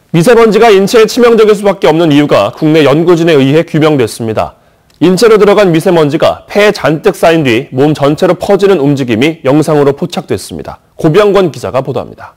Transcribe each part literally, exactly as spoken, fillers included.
미세먼지가 인체에 치명적일 수밖에 없는 이유가 국내 연구진에 의해 규명됐습니다. 인체로 들어간 미세먼지가 폐에 잔뜩 쌓인 뒤 몸 전체로 퍼지는 움직임이 영상으로 포착됐습니다. 고병권 기자가 보도합니다.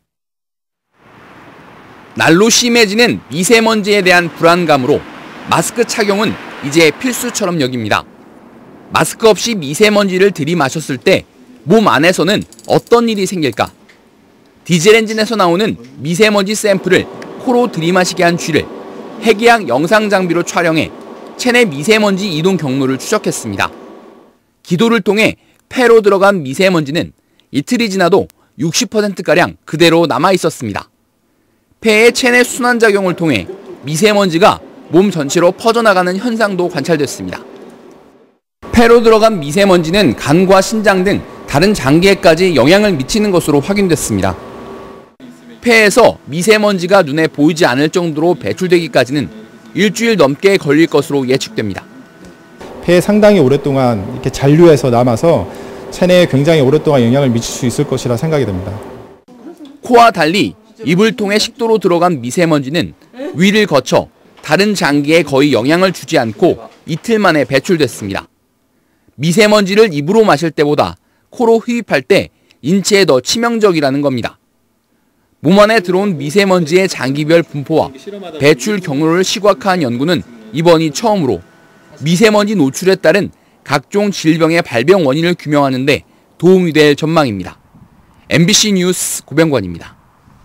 날로 심해지는 미세먼지에 대한 불안감으로 마스크 착용은 이제 필수처럼 여깁니다. 마스크 없이 미세먼지를 들이마셨을 때 몸 안에서는 어떤 일이 생길까? 디젤 엔진에서 나오는 미세먼지 샘플을 코로 들이마시게 한 쥐를 해기학 영상 장비로 촬영해 체내 미세먼지 이동 경로를 추적했습니다. 기도를 통해 폐로 들어간 미세먼지는 이틀이 지나도 육십 퍼센트가량 그대로 남아 있었습니다. 폐의 체내 순환작용을 통해 미세먼지가 몸 전체로 퍼져나가는 현상도 관찰됐습니다. 폐로 들어간 미세먼지는 간과 신장 등 다른 장기에까지 영향을 미치는 것으로 확인됐습니다. 폐에서 미세먼지가 눈에 보이지 않을 정도로 배출되기까지는 일주일 넘게 걸릴 것으로 예측됩니다. 폐에 상당히 오랫동안 이렇게 잔류해서 남아서 체내에 굉장히 오랫동안 영향을 미칠 수 있을 것이라 생각이 됩니다. 코와 달리 입을 통해 식도로 들어간 미세먼지는 위를 거쳐 다른 장기에 거의 영향을 주지 않고 이틀 만에 배출됐습니다. 미세먼지를 입으로 마실 때보다 코로 흡입할 때 인체에 더 치명적이라는 겁니다. 몸 안에 들어온 미세먼지의 장기별 분포와 배출 경로를 시각화한 연구는 이번이 처음으로 미세먼지 노출에 따른 각종 질병의 발병 원인을 규명하는 데 도움이 될 전망입니다. 엠비씨 뉴스 고병권입니다.